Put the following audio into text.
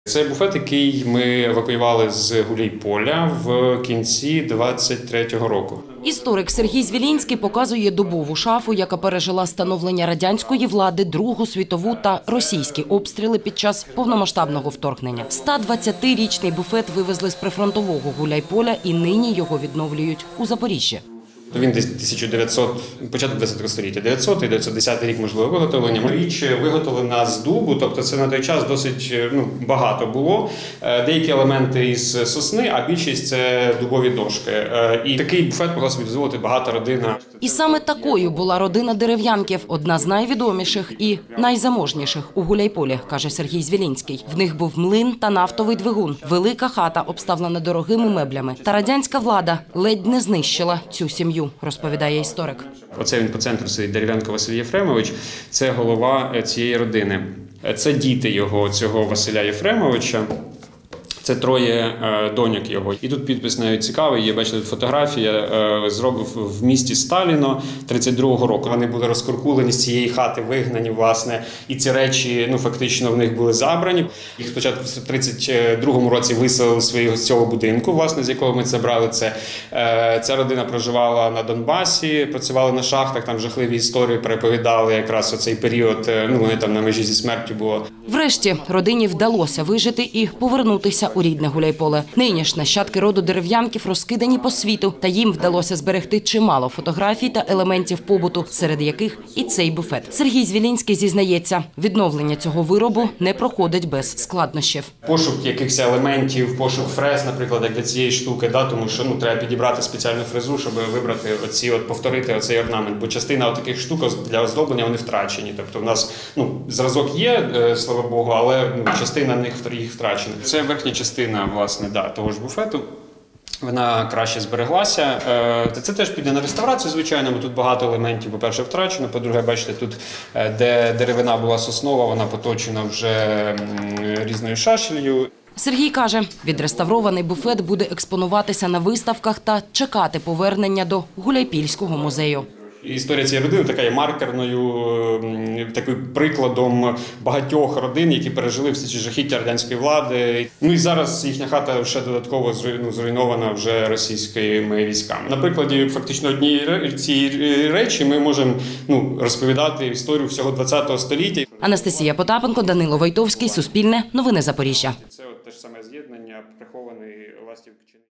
Це буфет, який ми евакуювали з Гуляйполя в кінці 23-го року. Історик Сергій Звілінський показує дубову шафу, яка пережила становлення радянської влади, Другу світову та російські обстріли під час повномасштабного вторгнення. 120-річний буфет вивезли з прифронтового Гуляйполя і нині його відновлюють у Запоріжжі. Він десь початок 20 століття, 900-910 рік, можливо, виготовлення. Річ виготовлена з дубу, тобто це на той час досить багато було. Деякі елементи із сосни, а більшість – це дубові дошки. І такий буфет могла собі дозволити багата родина. І саме такою була родина Дерев'янків, одна з найвідоміших і найзаможніших у Гуляйполі, каже Сергій Звілінський. В них був млин та нафтовий двигун, велика хата, обставлена дорогими меблями. Та радянська влада ледь не знищила цю сім'ю, розповідає історик. Оце він по центру сидить, Дерев'янко Василь Єфремович, це голова цієї родини. Це діти його, цього Василя Єфремовича. Це троє доньок його. І тут підпис навіть цікавий, є, бачите, фотографія, зробив в місті Сталіно 32-го року. Вони були розкуркулені з цієї хати, вигнані, власне, і ці речі, фактично, в них були забрані. Їх спочатку в 32-му році виселили з цього будинку, власне, з якого ми це брали. Ця родина проживала на Донбасі, працювали на шахтах, там жахливі історії переповідали якраз оцей період, вони там на межі зі смертю були. Врешті родині вдалося вижити і повернутися у рідне Гуляйполе. Нині ж нащадки роду Дерев'янків розкидані по світу, та їм вдалося зберегти чимало фотографій та елементів побуту, серед яких і цей буфет. Сергій Звілінський зізнається, відновлення цього виробу не проходить без складнощів. Пошук якихось елементів, пошук фрез, наприклад, як для цієї штуки, тому що треба підібрати спеціальну фрезу, щоб вибрати повторити оцей орнамент, бо частина таких штук для оздоблення вони втрачені. Тобто в нас зразок є, слава Богу, але частина їх втрачена. Це верхня частина, власне, того ж буфету. Вона краще збереглася. Це теж піде на реставрацію, звичайно, бо тут багато елементів, по-перше, втрачено, по-друге, бачите, тут, де деревина була соснова, вона поточена вже різною шашелью. Сергій каже, відреставрований буфет буде експонуватися на виставках та чекати повернення до Гуляйпільського музею. Історія цієї родини така є маркерною, таким прикладом багатьох родин, які пережили всі ці жахіття радянської влади. І зараз їхня хата ще додатково зруйнована вже російськими військами. На прикладі фактично однієї цієї речі ми можемо розповідати історію всього ХХ століття. Анастасія Потапенко, Данило Войтовський, Суспільне, Новини Запоріжжя. Це те ж саме з'єднання, прихований ластівки.